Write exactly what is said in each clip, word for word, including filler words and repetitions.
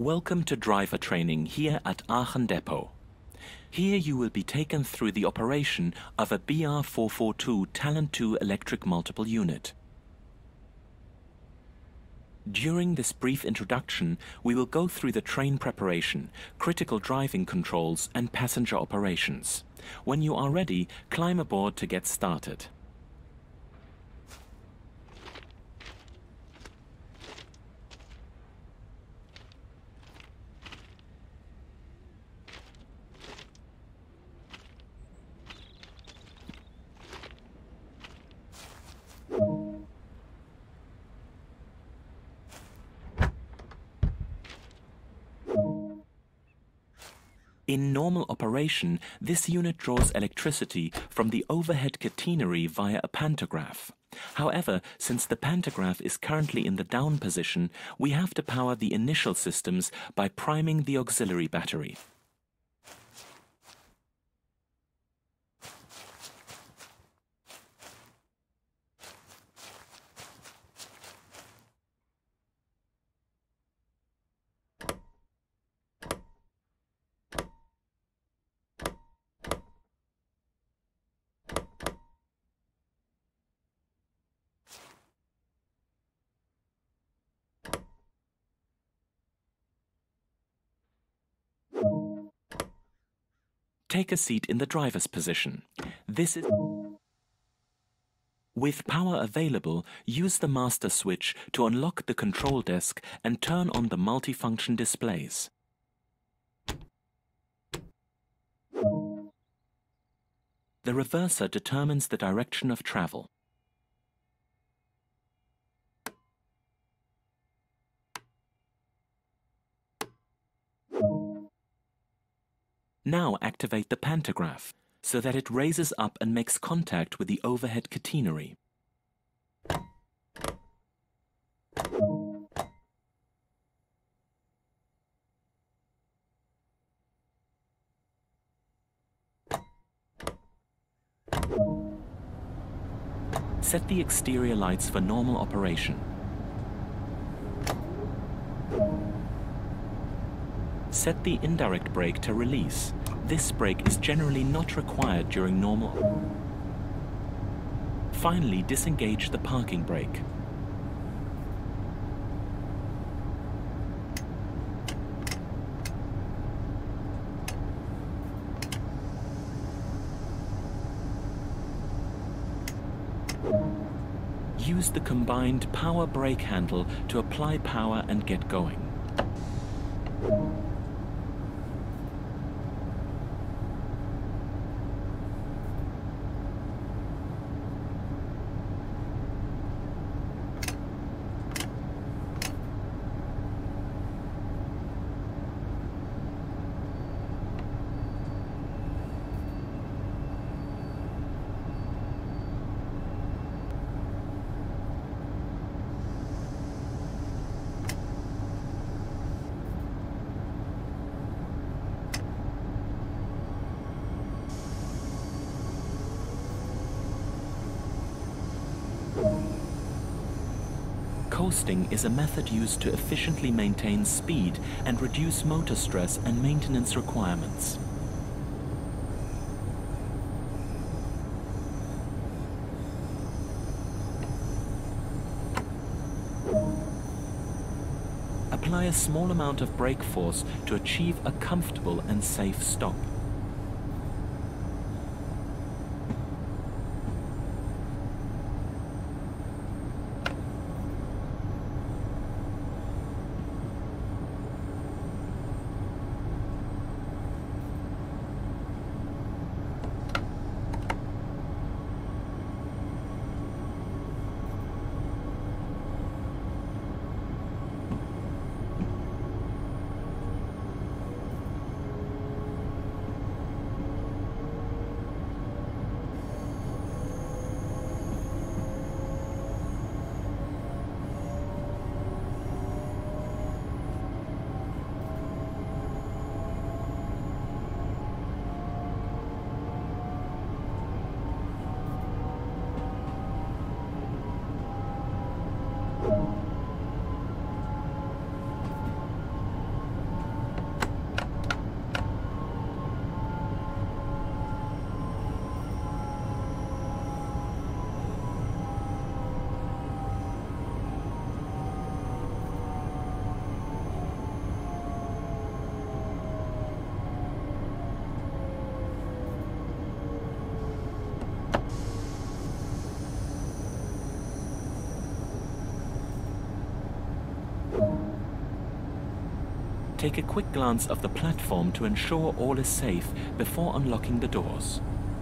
Welcome to driver training here at Aachen Depot. Here you will be taken through the operation of a B R four forty-two Talent two electric multiple unit. During this brief introduction, we will go through the train preparation, critical driving controls and passenger operations. When you are ready, climb aboard to get started. In normal operation, this unit draws electricity from the overhead catenary via a pantograph. However, since the pantograph is currently in the down position, we have to power the initial systems by priming the auxiliary battery. Take a seat in the driver's position. This is... With power available, use the master switch to unlock the control desk and turn on the multifunction displays. The reverser determines the direction of travel. Now activate the pantograph, so that it raises up and makes contact with the overhead catenary. Set the exterior lights for normal operation. Set the indirect brake to release. This brake is generally not required during normal. Finally, disengage the parking brake. Use the combined power brake handle to apply power and get going. Coasting is a method used to efficiently maintain speed and reduce motor stress and maintenance requirements. Apply a small amount of brake force to achieve a comfortable and safe stop. Take a quick glance of the platform to ensure all is safe before unlocking the doors.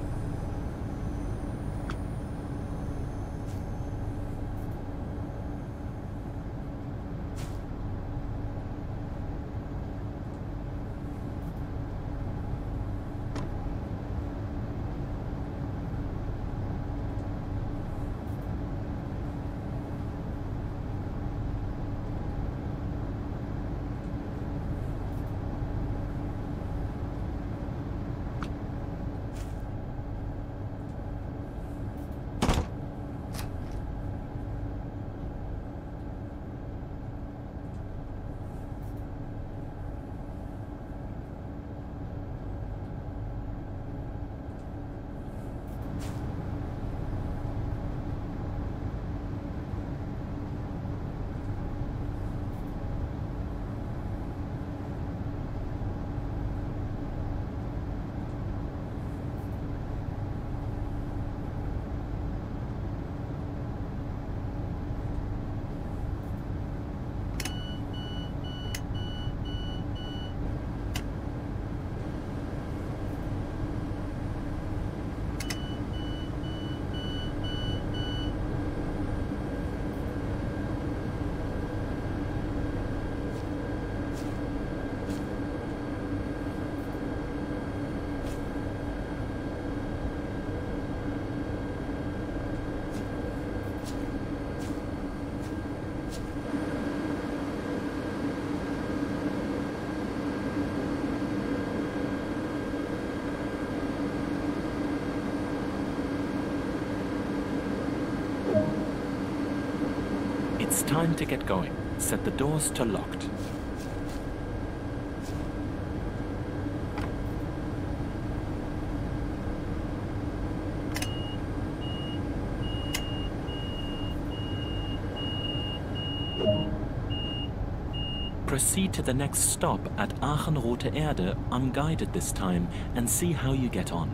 It's time to get going. Set the doors to locked. Proceed to the next stop at Aachen-Rote Erde, unguided this time, and see how you get on.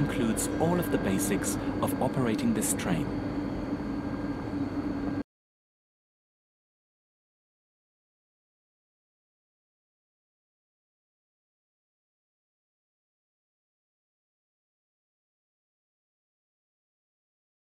includes all of the basics of operating this train.